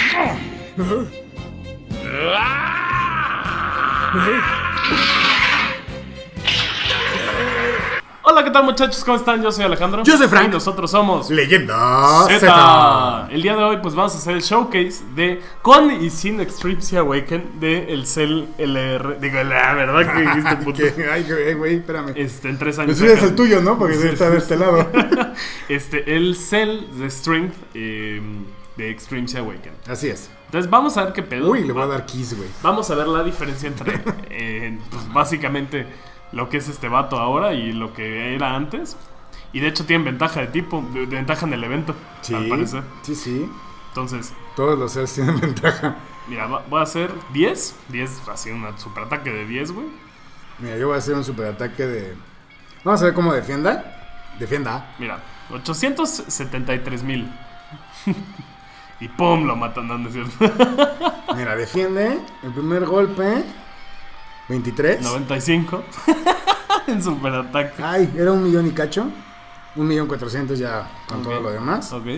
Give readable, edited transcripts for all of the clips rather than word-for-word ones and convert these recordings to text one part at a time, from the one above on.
Hola, ¿qué tal, muchachos? ¿Cómo están? Yo soy Alejandro. Yo soy Frank. Y nosotros somos Leyenda Z. El día de hoy pues vamos a hacer el showcase de con y sin Extreme Sea Awaken de el Cell LR. Digo, la verdad que dijiste puto. Ay, güey, espérame. En 3 años. Pues es el tuyo, ¿no? Porque debe estar de este lado. El Cell de Strength de Extreme Sea Awaken. Así es. Entonces vamos a ver qué pedo. Uy, le voy a dar kiss, güey. Vamos a ver la diferencia entre pues, básicamente lo que es este vato ahora y lo que era antes. Y de hecho tienen ventaja de tipo, ventaja en el evento, Sí, al parecer. sí. Entonces, Todos los cells tienen ventaja. mira, voy a hacer 10, así un super ataque de 10, güey. Mira, yo voy a hacer un super ataque de... Vamos a ver cómo defienda. Defienda. Mira, 873,000. Y pum, lo matan, no es cierto. Mira, defiende. El primer golpe. 23. 95. En super ataque. Ay, era 1,000,000 y cacho. 1,400,000 ya con todo lo demás. Ok.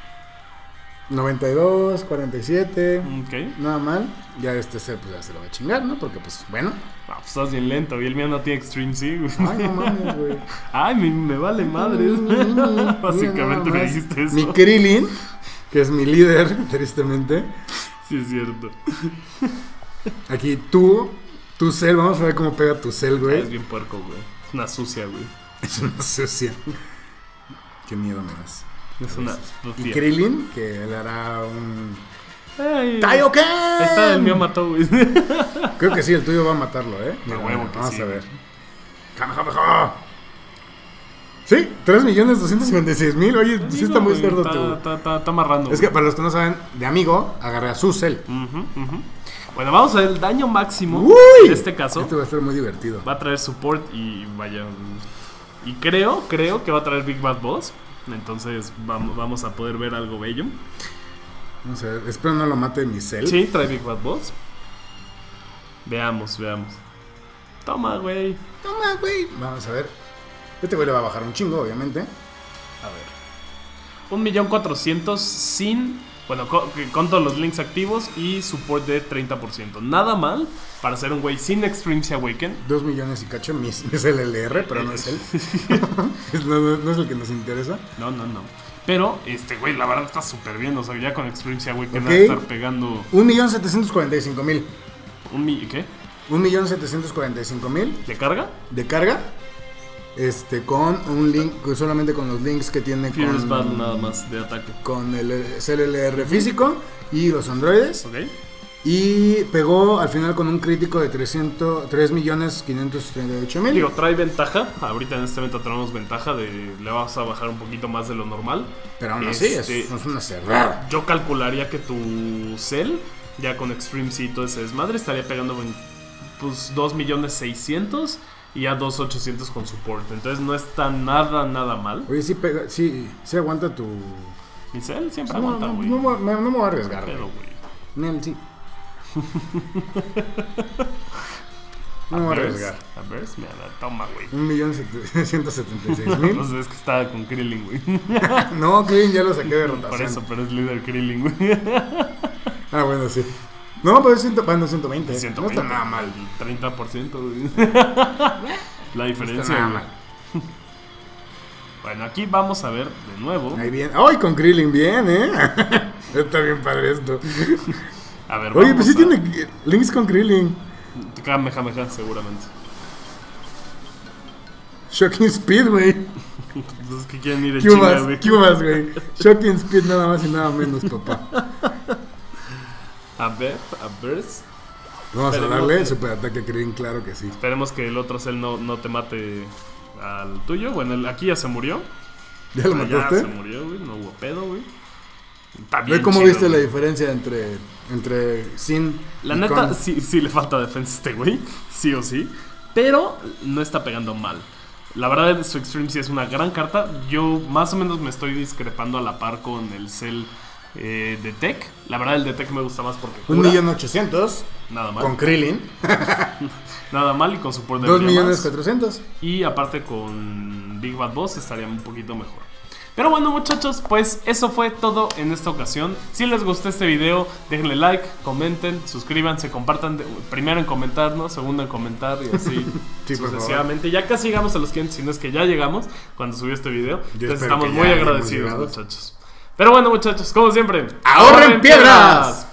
92, 47. Ok. Nada mal. Ya este set pues ya se lo va a chingar, ¿no? Porque pues bueno. Ah, pues estás bien lento. Y el mío no tiene Extreme Sea, güey. Ay, no mames, güey. Ay, me vale madre. Básicamente me dijiste eso. Mi Krillin, que es mi líder, tristemente. Sí, es cierto. Aquí tu cel, vamos a ver cómo pega tu cel, güey. Es bien puerco, güey. Es una sucia, güey. Es una sucia. Qué miedo me das. Es una Y sucia. Krillin, que le hará un... Ay, ¡Kaioken! ahí está, el mío mató, güey. Creo que sí, el tuyo va a matarlo, ¿eh? Mira, huevo que vamos sí, a ver. güey. ¡Kamehameha! Sí, 3,256,000. Oye, sí está muy cerdo tú. Está amarrando. Es que para los que no saben, de amigo, agarré a su cel. Bueno, vamos a ver el daño máximo. ¡Uy! En este caso, Este va a estar muy divertido. va a traer support y vaya. Y creo que va a traer Big Bad Boss. Entonces vamos a poder ver algo bello. Vamos a ver, espero no lo mate mi cel. Sí, trae Big Bad Boss. Veamos. Toma, güey. Toma, güey. Vamos a ver. Este güey le va a bajar un chingo, obviamente. A ver. 1,400,000 sin. Bueno, con todos los links activos y support de 30%. Nada mal para ser un güey sin Extreme Sea Awaken. 2,000,000 y cacho. Es el LR, pero no es él. no es el que nos interesa. No. Pero, güey, la verdad está súper bien. O sea, ya con Extreme Sea Awaken Ok. va a estar pegando. 1,745,000. ¿Qué? 1,745,000 ¿De carga? de carga. Con un link, solamente con los links que tiene Fierce Battle nada más de ataque. con el CLR físico y los androides. Ok. Y pegó al final con un crítico de 3,538,000. Digo, trae ventaja. Ahorita en este momento tenemos ventaja de. Le vas a bajar un poquito más de lo normal. Pero aún así es una cerrada. Yo calcularía que tu Cell, ya con Extreme Sea y todo ese desmadre, estaría pegando pues 2,600,000 y ya 2,800,000 con support. Entonces no está nada mal. Oye, sí pega, sí aguanta tu... Mi Cell siempre No, aguanta, güey. no me voy a arriesgar, Pero, güey. güey. Nel, sí. No me voy a arriesgar. A ver, mira, toma, güey. 1,176,000. Pues es que estaba con Krillin, güey. No, Krillin ya lo saqué de rotación. Por eso, pero es líder Krillin, güey. Ah, bueno, sí. No, pero es 120. 120, No está nada mal. 30%, güey. La diferencia, No está nada güey. mal. Bueno, aquí vamos a ver de nuevo. Ahí bien. ¡Ay, con Krillin! Bien, ¿eh? Está bien padre esto. A ver, Oye, vamos pues sí a... tiene links con Krillin. Kamehameha, seguramente. Shocking Speed, güey. Entonces, ¿qué quieren ir en China, güey? Cubas, güey. Shocking Speed nada más y nada menos, papá. A ver. Vamos Esperemos a darle que- el super ataque a Krillin, claro que sí. Esperemos que el otro cel no te mate al tuyo. Bueno, aquí ya se murió. ¿Ya lo Ya mataste? se murió, güey. No hubo pedo, güey. Está Ve bien cómo chido, viste la güey. diferencia entre Sin La y neta, con. sí le falta defensa a este güey. Sí o sí. Pero no está pegando mal. La verdad, su Extreme sí es una gran carta. Yo más o menos me estoy discrepando a la par con el cel de Tech. La verdad, el de Tech me gusta más porque cura. 1,800,000 Nada mal. con Krillin. Nada mal y con support de 2,400,000. Y aparte con Big Bad Boss estaría un poquito mejor. Pero bueno, muchachos, pues eso fue todo en esta ocasión. Si les gustó este video, déjenle like, comenten, suscríbanse, compartan. Primero en comentar, ¿no? Segundo en comentar y así Sí, sucesivamente. Ya casi llegamos a los 500, si no es que ya llegamos cuando subió este video. Yo Entonces espero estamos que muy ya agradecidos, hayamos llegado. muchachos. Pero bueno, muchachos, como siempre, ¡ahorren piedras!